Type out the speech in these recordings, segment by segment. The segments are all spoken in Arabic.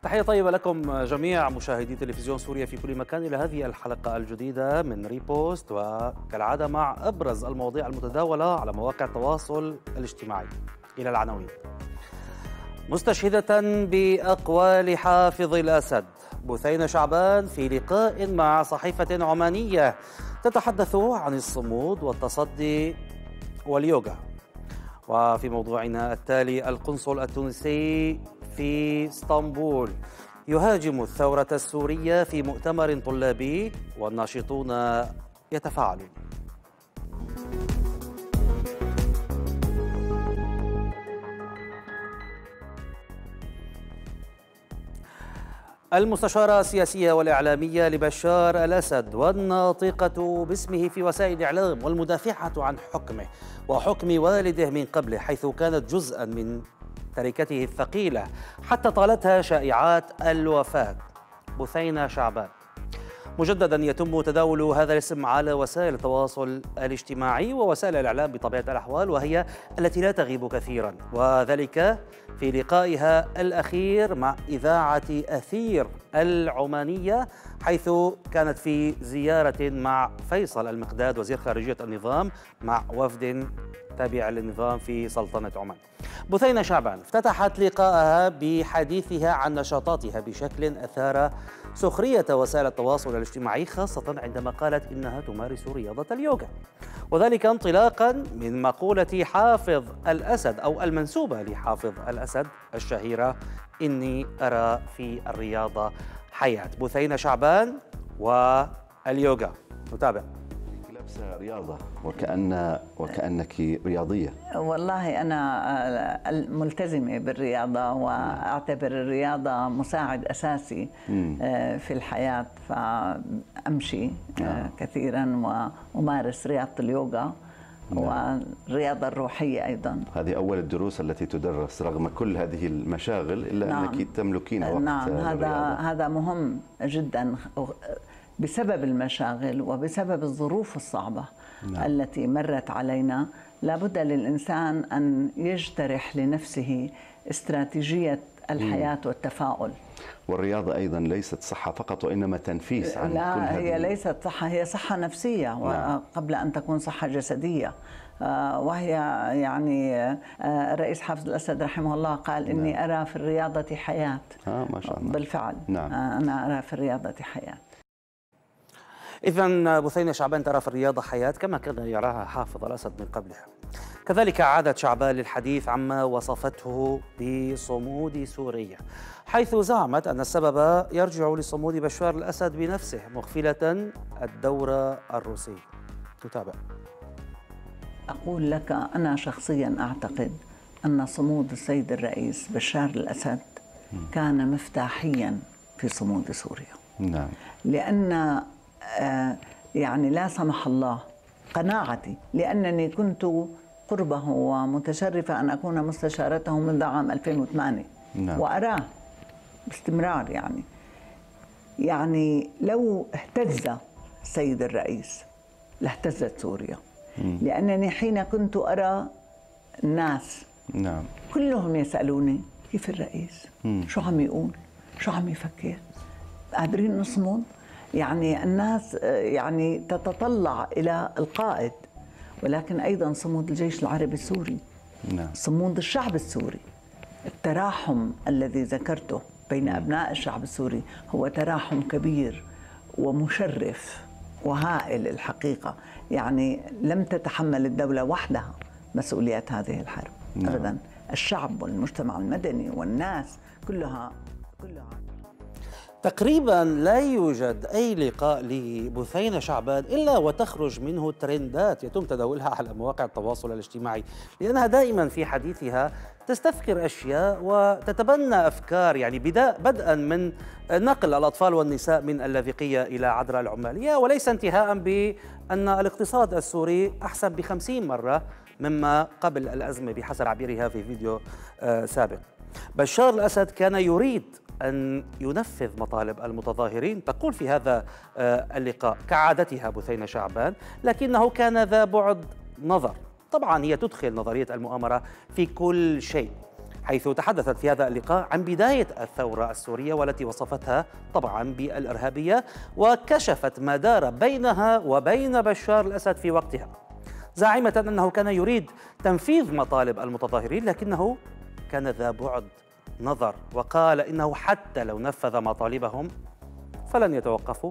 تحية طيبة لكم جميع مشاهدي تلفزيون سوريا في كل مكان إلى هذه الحلقة الجديدة من ريبوست، وكالعادة مع أبرز المواضيع المتداولة على مواقع التواصل الاجتماعي. إلى العناوين: مستشهدة بأقوال حافظ الأسد، بثينة شعبان في لقاء مع صحيفة عمانية تتحدث عن الصمود والتصدي واليوغا. وفي موضوعنا التالي: القنصل التونسي في اسطنبول يهاجم الثورة السورية في مؤتمر طلابي والناشطون يتفاعلون. المستشارة السياسية والإعلامية لبشار الأسد والناطقة باسمه في وسائل الإعلام والمدافعة عن حكمه وحكم والده من قبله، حيث كانت جزءا من تركته الثقيلة حتى طالتها شائعات الوفاة، بثينة شعبان. مجددا يتم تداول هذا الاسم على وسائل التواصل الاجتماعي ووسائل الإعلام بطبيعة الأحوال، وهي التي لا تغيب كثيرا، وذلك في لقائها الأخير مع إذاعة أثير العمانية، حيث كانت في زيارة مع فيصل المقداد وزير خارجية النظام مع وفد تابع للنظام في سلطنة عمان. بثينة شعبان افتتحت لقاءها بحديثها عن نشاطاتها بشكل أثار سخرية وسائل التواصل الاجتماعي، خاصة عندما قالت إنها تمارس رياضة اليوغا، وذلك انطلاقا من مقولة حافظ الأسد أو المنسوبة لحافظ الأسد الشهيرة: إني أرى في الرياضة حياة. بثينة شعبان واليوغا، نتابع. لابسة رياضة وكأنك رياضية. والله أنا ملتزمة بالرياضة وأعتبر الرياضة مساعد أساسي في الحياة، فأمشي كثيرا وأمارس رياضة اليوغا والرياضة الروحية أيضا. هذه أول الدروس التي تدرس رغم كل هذه المشاغل، إلا أنك تملكين وقت. نعم، هذا مهم جدا بسبب المشاغل وبسبب الظروف الصعبة التي مرت علينا. لابد للإنسان أن يجترح لنفسه استراتيجية الحياة والتفاؤل. والرياضة أيضا ليست صحة فقط وإنما تنفيس عن لا، كل هذه. هي ليست صحة، هي صحة نفسية قبل أن تكون صحة جسدية. وهي يعني الرئيس حافظ الأسد رحمه الله قال: إني أرى في الرياضة حياة. ما شاء الله. بالفعل أنا أرى في الرياضة حياة. إذن بثينة شعبان ترى في الرياضة حياة كما كان يراها حافظ الأسد من قبلها. كذلك عادت شعبان للحديث عما وصفته بصمود سوريا، حيث زعمت أن السبب يرجع لصمود بشار الأسد بنفسه، مغفلة الدور الروسي. نتابع. أقول لك أنا شخصيا أعتقد أن صمود السيد الرئيس بشار الأسد كان مفتاحيا في صمود سوريا. نعم. لأن يعني لا سمح الله، قناعتي لأنني كنت قربه ومتشرفة أن أكون مستشارته منذ عام 2008. نعم. وأراه باستمرار. يعني لو اهتز السيد الرئيس لاهتزت سوريا. لأنني حين كنت أرى الناس كلهم يسألوني: كيف الرئيس؟ شو عم يقول؟ شو عم يفكر؟ قادرين نصمد؟ يعني الناس يعني تتطلع إلى القائد، ولكن أيضا صمود الجيش العربي السوري، صمود الشعب السوري. التراحم الذي ذكرته بين أبناء الشعب السوري هو تراحم كبير ومشرف وهائل الحقيقة. يعني لم تتحمل الدولة وحدها مسؤوليات هذه الحرب أبدا. الشعب والمجتمع المدني والناس كلها. تقريبا لا يوجد أي لقاء لبثينة شعبان إلا وتخرج منه ترندات يتم تداولها على مواقع التواصل الاجتماعي، لأنها دائما في حديثها تستذكر أشياء وتتبنى أفكار، يعني بدءا من نقل الأطفال والنساء من اللاذقية إلى عذراء العمالية، وليس انتهاء بأن الاقتصاد السوري أحسن ب50 مرة مما قبل الأزمة بحسب تعبيرها في فيديو سابق. بشار الأسد كان يريد أن ينفذ مطالب المتظاهرين، تقول في هذا اللقاء كعادتها بثينة شعبان، لكنه كان ذا بعد نظر. طبعا هي تدخل نظرية المؤامرة في كل شيء، حيث تحدثت في هذا اللقاء عن بداية الثورة السورية والتي وصفتها طبعا بالإرهابية، وكشفت ما دار بينها وبين بشار الأسد في وقتها، زاعمة أنه كان يريد تنفيذ مطالب المتظاهرين لكنه كان ذا بعد نظر، وقال إنه حتى لو نفذ مطالبهم فلن يتوقفوا،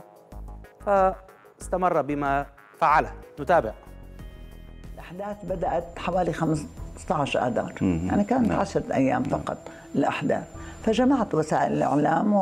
فاستمر بما فعله. نتابع. الأحداث بدأت حوالي 15 آذار، يعني كانت 10 أيام فقط الأحداث. فجمعت وسائل الإعلام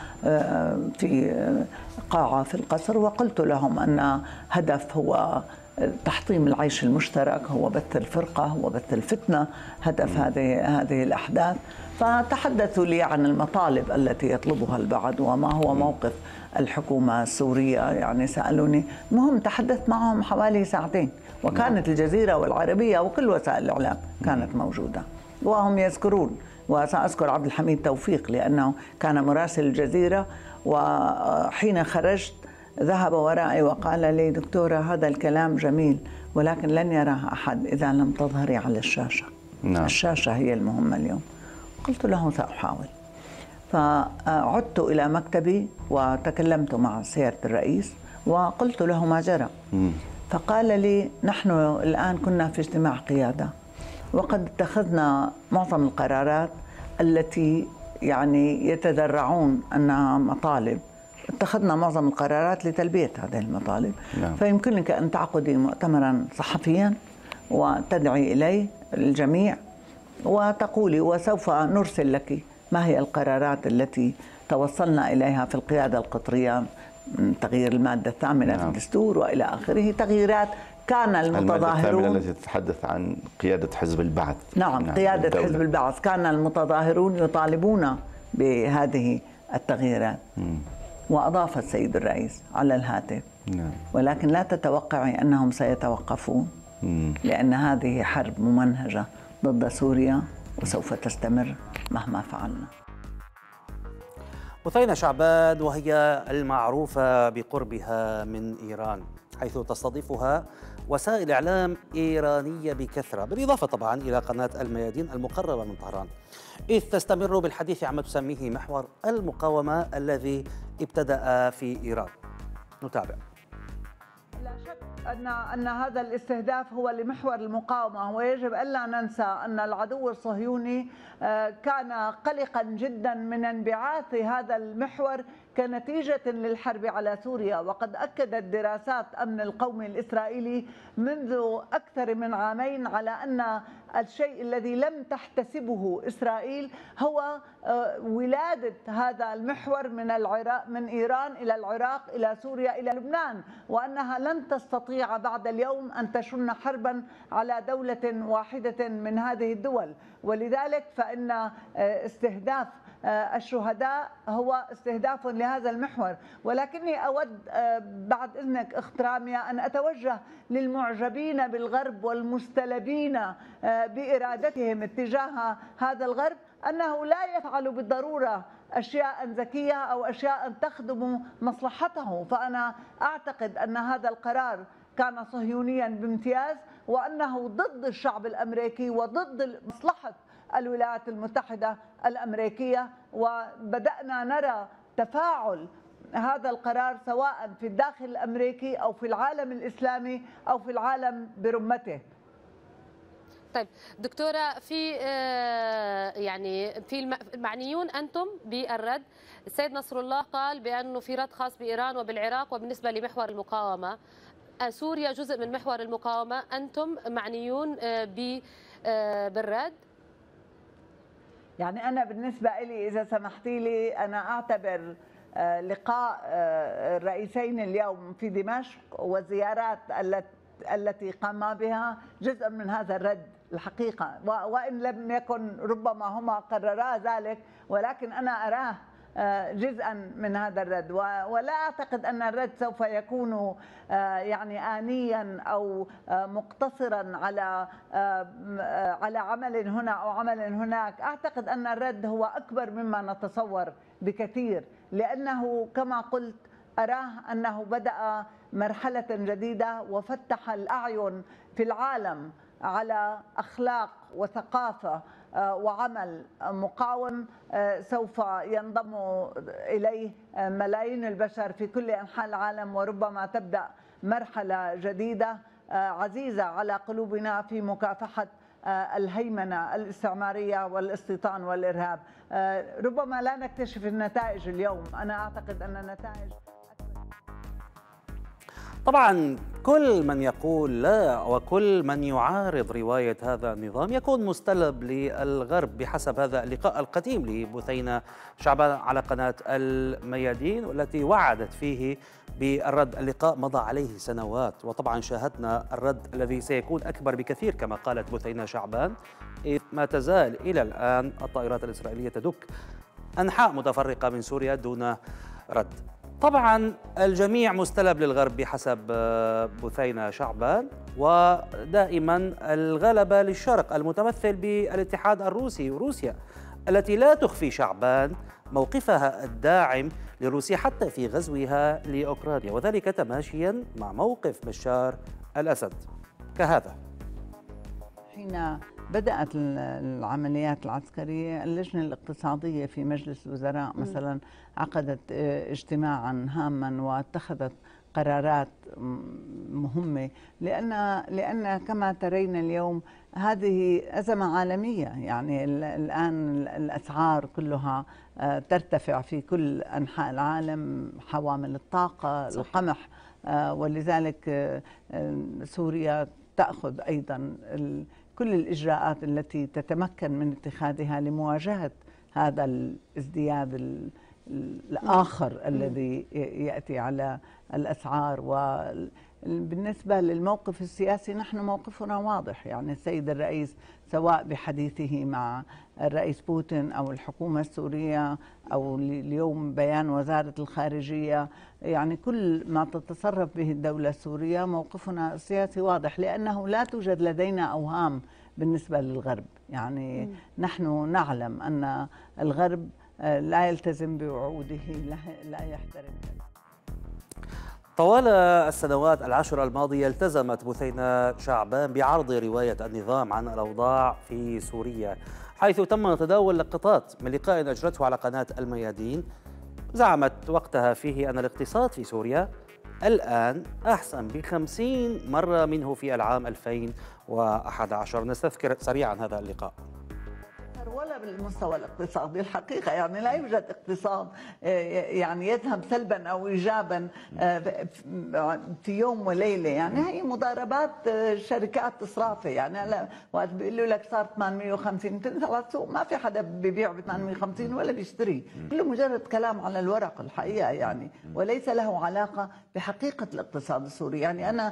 وفي قاعة في القصر وقلت لهم أن هدف هو تحطيم العيش المشترك، هو بث الفرقة، هو بث الفتنة، هدف هذه الأحداث. فتحدثوا لي عن المطالب التي يطلبها البعض وما هو موقف الحكومة السورية، يعني سألوني. المهم تحدثت معهم حوالي ساعتين، وكانت الجزيرة والعربية وكل وسائل الإعلام كانت موجودة وهم يذكرون، وسأذكر عبد الحميد توفيق لأنه كان مراسل الجزيرة، وحين خرجت ذهب ورائي وقال لي: دكتورة، هذا الكلام جميل ولكن لن يراه أحد إذا لم تظهري على الشاشة. الشاشة هي المهمة اليوم. قلت له: سأحاول. فعدت إلى مكتبي وتكلمت مع سيادة الرئيس وقلت له ما جرى. فقال لي: نحن الآن كنا في اجتماع قيادة وقد اتخذنا معظم القرارات التي يعني يتذرعون أنها مطالب، اتخذنا معظم القرارات لتلبية هذه المطالب. فيمكنك أن تعقدي مؤتمرا صحفيا وتدعي إليه الجميع وتقولي، وسوف نرسل لك ما هي القرارات التي توصلنا إليها في القيادة القطرية، تغيير المادة 8 في الدستور وإلى آخره، تغييرات كان المتظاهرون. المادة التي تتحدث عن قيادة حزب البعث. نعم، قيادة الدولة. حزب البعث، كان المتظاهرون يطالبون بهذه التغييرات. وأضاف السيد الرئيس على الهاتف: ولكن لا تتوقعي أنهم سيتوقفون، لأن هذه حرب ممنهجة ضد سوريا وسوف تستمر مهما فعلنا. بثينة شعبان، وهي المعروفة بقربها من إيران، حيث تستضيفها وسائل إعلام إيرانية بكثرة، بالإضافة طبعا إلى قناة الميادين المقربة من طهران، إذ تستمر بالحديث عما تسميه محور المقاومة الذي ابتدأ في إيران. نتابع. لا شك أن هذا الاستهداف هو لمحور المقاومة، ويجب ألا ننسى أن العدو الصهيوني كان قلقا جدا من انبعاث هذا المحور كنتيجة للحرب على سوريا. وقد أكدت دراسات أمن القومي الإسرائيلي منذ أكثر من عامين على أن الشيء الذي لم تحتسبه إسرائيل هو ولادة هذا المحور من إيران إلى العراق إلى سوريا إلى لبنان، وأنها لن تستطيع بعد اليوم أن تشن حربا على دولة واحدة من هذه الدول. ولذلك فإن استهداف الشهداء هو استهداف لهذا المحور. ولكني أود بعد إذنك أخت رامية أن أتوجه للمعجبين بالغرب والمستلبين بإرادتهم اتجاه هذا الغرب أنه لا يفعل بالضرورة أشياء ذكية أو أشياء تخدم مصلحته. فأنا أعتقد أن هذا القرار كان صهيونيا بامتياز، وأنه ضد الشعب الأمريكي وضد مصلحة الولايات المتحدة الأمريكية. وبدأنا نرى تفاعل هذا القرار سواء في الداخل الأمريكي أو في العالم الإسلامي أو في العالم برمته. طيب دكتورة، في المعنيون أنتم بالرد، السيد نصر الله قال بأنه في رد خاص بإيران وبالعراق، وبالنسبة لمحور المقاومة سوريا جزء من محور المقاومة، أنتم معنيون بالرد؟ يعني أنا بالنسبة لي إذا سمحتي لي، أنا أعتبر لقاء الرئيسين اليوم في دمشق والزيارات التي قاما بها جزء من هذا الرد الحقيقة، وإن لم يكن ربما هما قررا ذلك، ولكن أنا أراه جزءا من هذا الرد. ولا أعتقد أن الرد سوف يكون يعني آنيا أو مقتصرا على عمل هنا أو عمل هناك. أعتقد أن الرد هو أكبر مما نتصور بكثير، لأنه كما قلت أراه أنه بدأ مرحلة جديدة وفتح الأعين في العالم على أخلاق وثقافة وعمل مقاوم سوف ينضم إليه ملايين البشر في كل أنحاء العالم، وربما تبدأ مرحلة جديدة عزيزة على قلوبنا في مكافحة الهيمنة الاستعمارية والاستيطان والإرهاب. ربما لا نكتشف النتائج اليوم، أنا أعتقد أن النتائج طبعا كل من يقول لا وكل من يعارض رواية هذا النظام يكون مستلب للغرب بحسب هذا اللقاء القديم لبثينة شعبان على قناة الميادين، والتي وعدت فيه بالرد. اللقاء مضى عليه سنوات، وطبعا شاهدنا الرد الذي سيكون أكبر بكثير كما قالت بثينة شعبان، إذ ما تزال إلى الآن الطائرات الإسرائيلية تدك أنحاء متفرقة من سوريا دون رد. طبعا الجميع مستلب للغرب بحسب بثينة شعبان، ودائما الغلبة للشرق المتمثل بالاتحاد الروسي وروسيا التي لا تخفي شعبان موقفها الداعم لروسيا حتى في غزوها لأوكرانيا، وذلك تماشيا مع موقف بشار الأسد كهذا. حين بدأت العمليات العسكرية، اللجنة الاقتصادية في مجلس الوزراء مثلا عقدت اجتماعا هاما واتخذت قرارات مهمة، لأن كما ترين اليوم هذه أزمة عالمية. يعني الآن الأسعار كلها ترتفع في كل أنحاء العالم، حوامل الطاقة، القمح، ولذلك سوريا تأخذ أيضا كل الإجراءات التي تتمكن من اتخاذها لمواجهة هذا الازدياد الآخر الذي يأتي على الأسعار. وبالنسبة للموقف السياسي نحن موقفنا واضح. يعني السيد الرئيس سواء بحديثه مع الرئيس بوتين أو الحكومة السورية أو اليوم بيان وزارة الخارجية، يعني كل ما تتصرف به الدولة السورية موقفنا السياسي واضح، لأنه لا توجد لدينا أوهام بالنسبة للغرب. يعني نحن نعلم أن الغرب لا يلتزم بوعوده، لا يحترم. طوال السنوات العشر الماضية التزمت بثينة شعبان بعرض رواية النظام عن الأوضاع في سوريا، حيث تم تداول لقطات من لقاء أجرته على قناة الميادين. زعمت وقتها فيه أن الاقتصاد في سوريا الآن أحسن ب50 مرة منه في العام 2011. نستذكر سريعا هذا اللقاء. ولا بالمستوى الاقتصادي الحقيقة، يعني لا يوجد اقتصاد يعني يذهب سلبا أو إيجابا في يوم وليلة. يعني هي مضاربات شركات إسرافة. يعني هلا وقت بيقولوا لك صار 850 تنزل على السوق ما في حدا بيبيع ب 850 ولا بيشتري، كله مجرد كلام على الورق الحقيقة يعني، وليس له علاقة بحقيقة الاقتصاد السوري. يعني أنا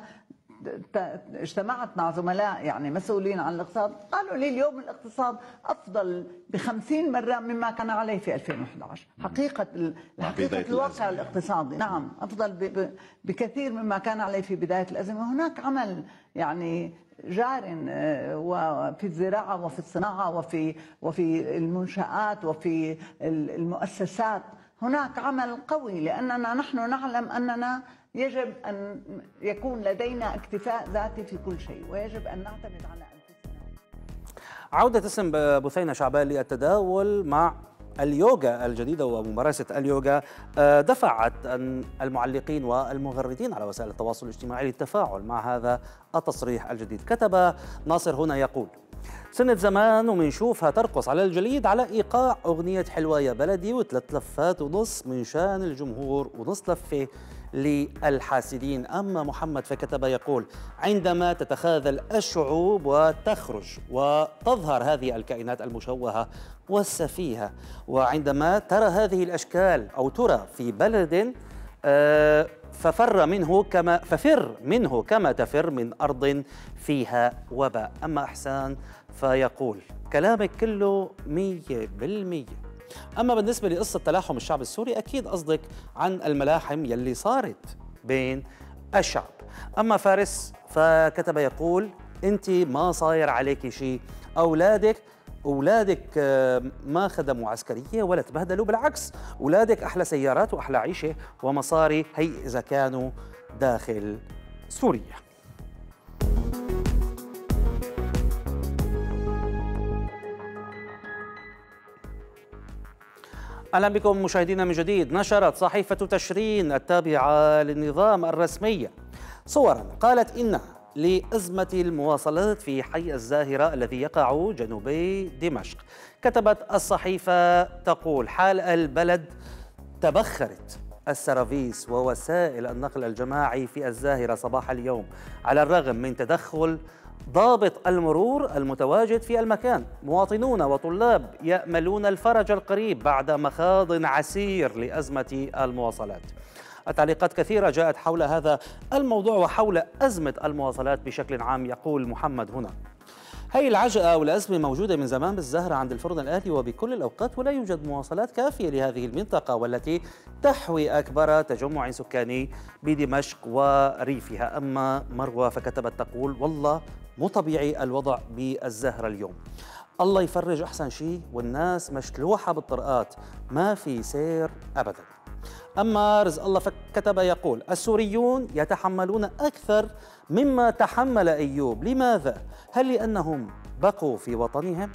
اجتمعت مع زملاء يعني مسؤولين عن الاقتصاد، قالوا لي اليوم الاقتصاد افضل ب50 مره مما كان عليه في 2011. حقيقه الواقع الاقتصادي نعم افضل بكثير مما كان عليه في بدايه الازمه. هناك عمل يعني جار وفي الزراعه وفي الصناعه وفي المنشآت وفي المؤسسات، هناك عمل قوي، لاننا نحن نعلم اننا يجب أن يكون لدينا اكتفاء ذاتي في كل شيء، ويجب أن نعتمد على أنفسنا. عودة اسم بثينة شعبان للتداول مع اليوغا الجديدة وممارسة اليوغا دفعت المعلقين والمغردين على وسائل التواصل الاجتماعي للتفاعل مع هذا التصريح الجديد. كتب ناصر هنا يقول: سنة زمان ومنشوفها ترقص على الجليد على إيقاع أغنية حلوة يا بلدي، و3 لفات ونص من شان الجمهور ونص لفة للحاسدين. أما محمد فكتب يقول: عندما تتخاذل الشعوب وتخرج وتظهر هذه الكائنات المشوهة والسفيهة، وعندما ترى هذه الأشكال أو ترى في بلد ففر منه كما تفر من أرض فيها وباء. أما إحسان فيقول: كلامك كله 100%. أما بالنسبة لقصة تلاحم الشعب السوري أكيد قصدك عن الملاحم يلي صارت بين الشعب. أما فارس فكتب يقول: أنت ما صاير عليك شيء، أولادك ما خدموا عسكرية ولا تبهدلوا، بالعكس أولادك أحلى سيارات وأحلى عيشة ومصاري، هي إذا كانوا داخل سوريا. أهلا بكم مشاهدينا من جديد. نشرت صحيفة تشرين التابعة للنظام الرسمية صورا قالت إنها لأزمة المواصلات في حي الزاهرة الذي يقع جنوبي دمشق. كتبت الصحيفة تقول: حال البلد تبخرت السرافيس ووسائل النقل الجماعي في الزاهرة صباح اليوم على الرغم من تدخل ضابط المرور المتواجد في المكان. مواطنون وطلاب يأملون الفرج القريب بعد مخاض عسير لأزمة المواصلات. التعليقات كثيرة جاءت حول هذا الموضوع وحول أزمة المواصلات بشكل عام. يقول محمد هنا: هي العجقة والأزمة موجودة من زمان بالزاهرة عند الفرن الآلي وبكل الأوقات، ولا يوجد مواصلات كافية لهذه المنطقة والتي تحوي أكبر تجمع سكاني بدمشق وريفها. أما مروى فكتبت تقول: والله مو طبيعي الوضع بالزاهرة اليوم، الله يفرج أحسن شيء، والناس مشلوحة بالطرقات ما في سير أبدا. أما رزق الله فكتب يقول: السوريون يتحملون أكثر مما تحمل أيوب. لماذا؟ هل لأنهم بقوا في وطنهم؟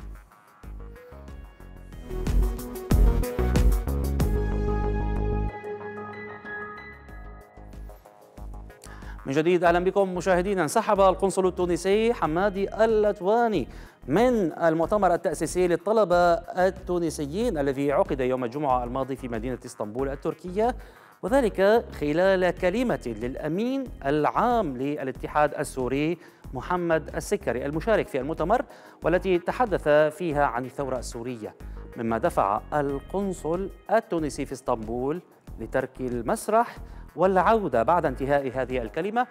من جديد أهلا بكم مشاهدينا. انسحب القنصل التونسي حمادي اللتواني من المؤتمر التأسيسي للطلبة التونسيين الذي عقد يوم الجمعة الماضي في مدينة اسطنبول التركية، وذلك خلال كلمة للأمين العام للاتحاد السوري محمد السكري المشارك في المؤتمر، والتي تحدث فيها عن الثورة السورية، مما دفع القنصل التونسي في اسطنبول لترك المسرح والعودة بعد انتهاء هذه الكلمة،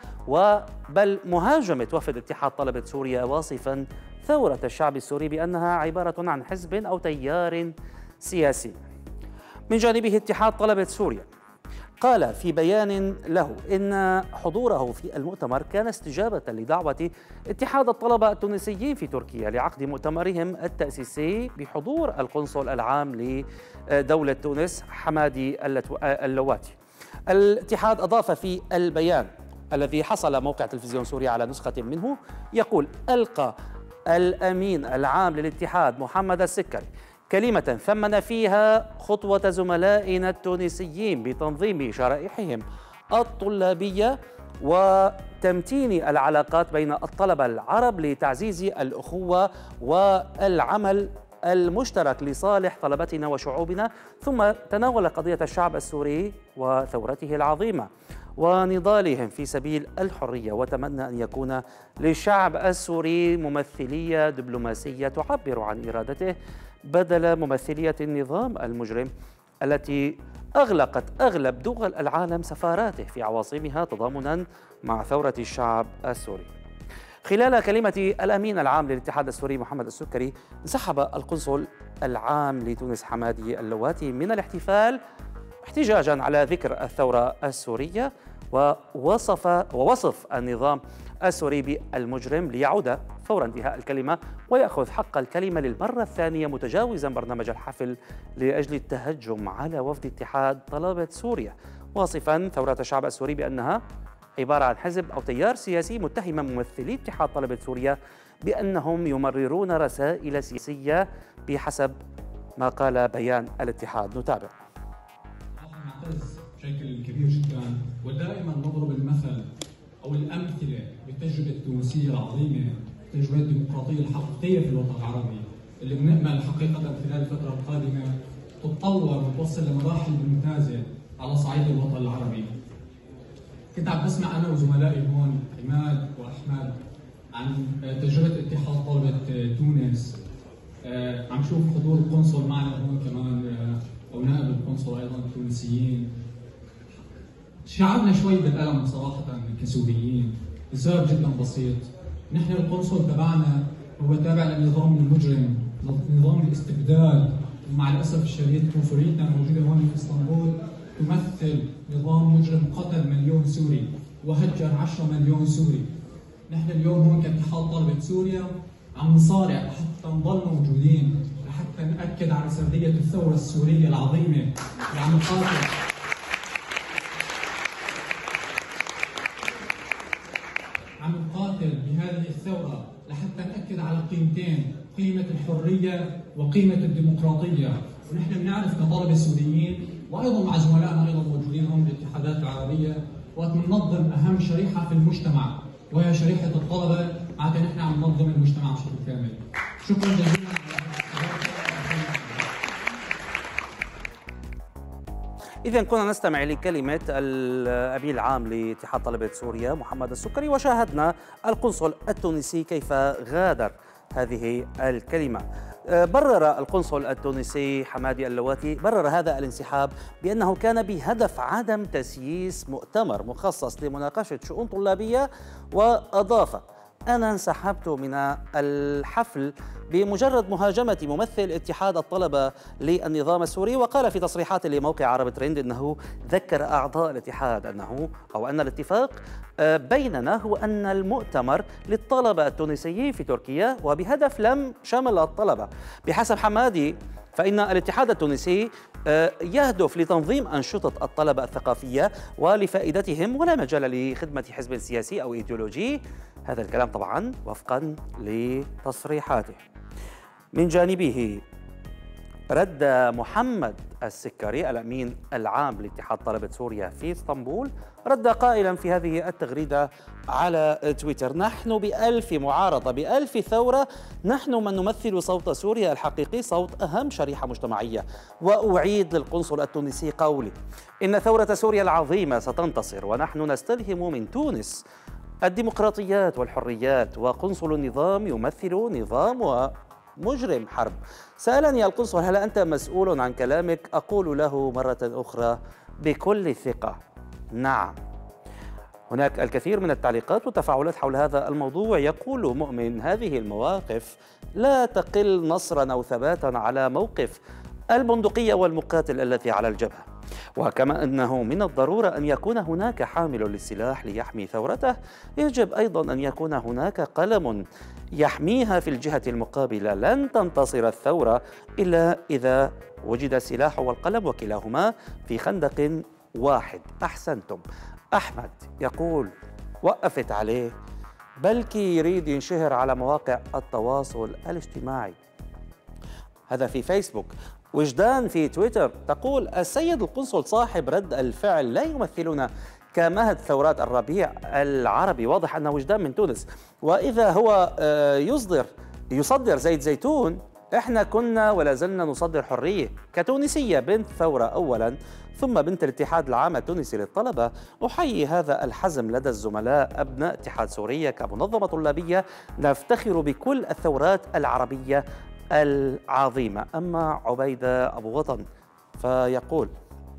بل مهاجمة وفد اتحاد طلبة سوريا واصفا ثورة الشعب السوري بأنها عبارة عن حزب أو تيار سياسي. من جانبه اتحاد طلبة سوريا قال في بيان له إن حضوره في المؤتمر كان استجابة لدعوة اتحاد الطلبة التونسيين في تركيا لعقد مؤتمرهم التأسيسي بحضور القنصل العام لدولة تونس حمادي اللواتي. الاتحاد أضاف في البيان الذي حصل موقع تلفزيون سوريا على نسخة منه يقول: ألقى الأمين العام للاتحاد محمد السكري كلمة ثمن فيها خطوة زملائنا التونسيين بتنظيم شرائحهم الطلابية وتمتين العلاقات بين الطلبة العرب لتعزيز الأخوة والعمل المشترك لصالح طلبتنا وشعوبنا. ثم تناول قضية الشعب السوري وثورته العظيمة ونضالهم في سبيل الحرية، وتمنى أن يكون للشعب السوري ممثلية دبلوماسية تعبر عن إرادته بدل ممثلية النظام المجرم التي أغلقت أغلب دول العالم سفاراته في عواصمها تضامنا مع ثورة الشعب السوري. خلال كلمة الأمين العام للاتحاد السوري محمد السكري انسحب القنصل العام لتونس حمادي اللواتي من الاحتفال احتجاجا على ذكر الثورة السورية ووصف النظام السوري بالمجرم، ليعود فور انتهاء الكلمة ويأخذ حق الكلمة للمرة الثانية، متجاوزا برنامج الحفل لأجل التهجم على وفد اتحاد طلبة سوريا، واصفا ثورة الشعب السوري بأنها عبارة عن حزب أو تيار سياسي، متهما ممثلي اتحاد طلبة سوريا بأنهم يمررون رسائل سياسية بحسب ما قال بيان الاتحاد. نتابع. نعتز بشكل كبير جدا ودائما نضرب المثل أو الأمثلة بالتجربة التونسية العظيمة، التجربة الديمقراطية الحقيقية في الوطن العربي، اللي بنأمل حقيقة خلال الفترة القادمة تتطور وتوصل لمراحل ممتازة على صعيد الوطن العربي. كنت عم بسمع أنا وزملائي هون عماد وأحمد عن تجربة اتحاد طلبة تونس، عم شوف حضور القنصل معنا هون كمان أو نائب القنصل أيضا التونسيين. شعرنا شوي بالألم صراحة كسوريين لسبب جدا بسيط، نحن القنصل تبعنا هو تابع للنظام المجرم، نظام الاستبداد، ومع الأسف الشديد قنصليتنا الموجودة هون في اسطنبول تمثل نظام مجرم قتل مليون سوري وهجر 10 مليون سوري. نحن اليوم هون كاتحاد طلبة سوريا عم نصارع حتى نضل موجودين، لحتى نأكد على سردية الثورة السورية العظيمة اللي عم نقاتل بهذه الثورة لحتى نأكد على قيمتين، قيمة الحرية وقيمة الديمقراطية. ونحن بنعرف كطلبه سوريين وايضا مع زملائنا ايضا موجودين هون بالاتحادات العربيه وقت بننظم اهم شريحه في المجتمع وهي شريحه الطلبه، معناتها نحن عم ننظم المجتمع بشكل كامل. شكرا جزيلا. إذا كنا نستمع لكلمة الأمين العام لاتحاد طلبة سوريا محمد السكري، وشاهدنا القنصل التونسي كيف غادر هذه الكلمة. برر القنصل التونسي حمادي اللواتي هذا الانسحاب بأنه كان بهدف عدم تسييس مؤتمر مخصص لمناقشة شؤون طلابية، وأضاف: أنا انسحبت من الحفل بمجرد مهاجمة ممثل اتحاد الطلبة للنظام السوري. وقال في تصريحات لموقع عرب ترند أنه ذكر أعضاء الاتحاد أن الاتفاق بيننا هو أن المؤتمر للطلبة التونسيين في تركيا وبهدف لم شمل الطلبة. بحسب حمادي فإن الاتحاد التونسي يهدف لتنظيم أنشطة الطلبة الثقافية ولفائدتهم، ولا مجال لخدمة حزب سياسي أو إيديولوجي. هذا الكلام طبعا وفقا لتصريحاته. من جانبه رد محمد السكري الأمين العام لاتحاد طلبة سوريا في اسطنبول، رد قائلا في هذه التغريدة على تويتر: نحن بألف معارضة، بألف ثورة، نحن من نمثل صوت سوريا الحقيقي، صوت أهم شريحة مجتمعية. وأعيد للقنصل التونسي قولي: إن ثورة سوريا العظيمة ستنتصر، ونحن نستلهم من تونس الديمقراطيات والحريات، وقنصل النظام يمثل نظام ومجرم حرب. سألني القنصل: هل أنت مسؤول عن كلامك؟ أقول له مرة أخرى بكل ثقة: نعم. هناك الكثير من التعليقات والتفاعلات حول هذا الموضوع. يقول مؤمن: هذه المواقف لا تقل نصرا أو ثباتا على موقف البندقية والمقاتل الذي على الجبهة، وكما أنه من الضرورة أن يكون هناك حامل للسلاح ليحمي ثورته، يجب أيضا أن يكون هناك قلم يحميها في الجهة المقابلة. لن تنتصر الثورة إلا إذا وجد السلاح والقلم، وكلاهما في خندق واحد. أحسنتم. أحمد يقول: وقفت عليه، بلكي يريد ينشهر على مواقع التواصل الاجتماعي. هذا في فيسبوك. وجدان في تويتر تقول: السيد القنصل صاحب رد الفعل لا يمثلنا كمهد ثورات الربيع العربي. واضح أن وجدان من تونس، وإذا هو يصدر زيت زيتون، إحنا كنا ولا زلنا نصدر حرية كتونسية، بنت ثورة أولا ثم بنت الاتحاد العام التونسي للطلبة. أحيي هذا الحزم لدى الزملاء أبناء اتحاد سوريا كمنظمة طلابية، نفتخر بكل الثورات العربية العظيمة. أما عبيدة أبو وطن فيقول: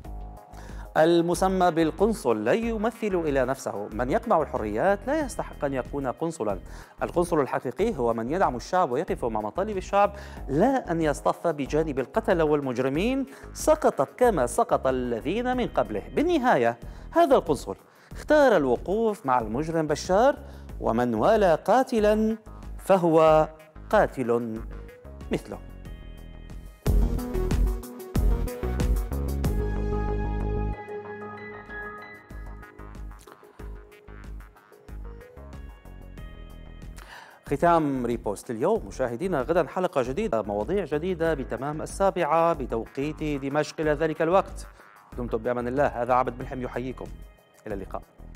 المسمى بالقنصل لا يمثل إلى نفسه، من يقمع الحريات لا يستحق أن يكون قنصلا. القنصل الحقيقي هو من يدعم الشعب ويقف مع مطالب الشعب، لا أن يصطف بجانب القتلة والمجرمين. سقطت كما سقط الذين من قبله. بالنهاية هذا القنصل اختار الوقوف مع المجرم بشار، ومن والى قاتلا فهو قاتل مثله. ختام ريبوست اليوم. مشاهدينا، غدا حلقة جديدة، مواضيع جديدة بتمام 7 بتوقيت دمشق. إلى ذلك الوقت دمتم بأمان الله. هذا عبد ملحم يحييكم، إلى اللقاء.